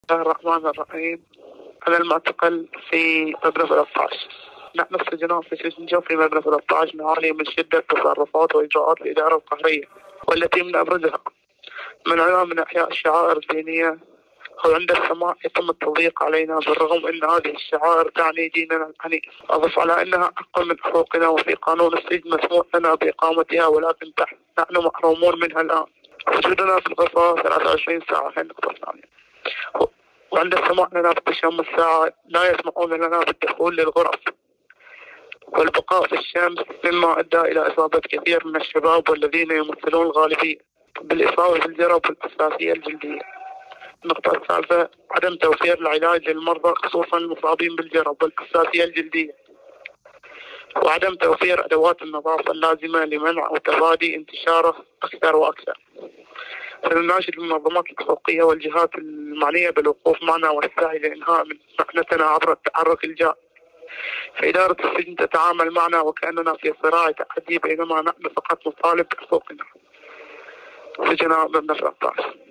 الله الرحمن الرحيم. أنا المعتقل في مبنى 13. نحن السجناء في سجن جوفي مبنى 13 نعاني من شدة تصرفات وإجراءات الإدارة القهرية، والتي من أبرزها منعنا من إحياء الشعائر الدينية، وعند السماع يتم التضييق علينا بالرغم أن هذه الشعائر تعني ديننا الحنيف. أضف على أنها حق من حقوقنا، وفي قانون السجن مسموح لنا بإقامتها، ولكن نحن محرومون منها الآن. وجودنا في الغرفة 23 ساعة. هي النقطة الثانية. وعند السماع لنا في الشم الساعة لا يسمحون لنا بالدخول للغرف والبقاء في الشمس، مما أدى إلى إصابة كثير من الشباب والذين يمثلون الغالبية بالإصابة بالجرب الأساسية الجلدية. النقطة الثالثة: عدم توفير العلاج للمرضى خصوصا المصابين بالجرب والأساسية الجلدية، وعدم توفير أدوات النظافة اللازمة لمنع وتفادي انتشاره أكثر وأكثر. سنناشد المنظمات الحقوقية والجهات المعنية بالوقوف معنا والسعي لإنهاء من محنتنا عبر التحرك الجاد. فإدارة السجن تتعامل معنا وكأننا في صراع تحدي، بينما نحن فقط نطالب بحقوقنا. سجناء مبنى 13.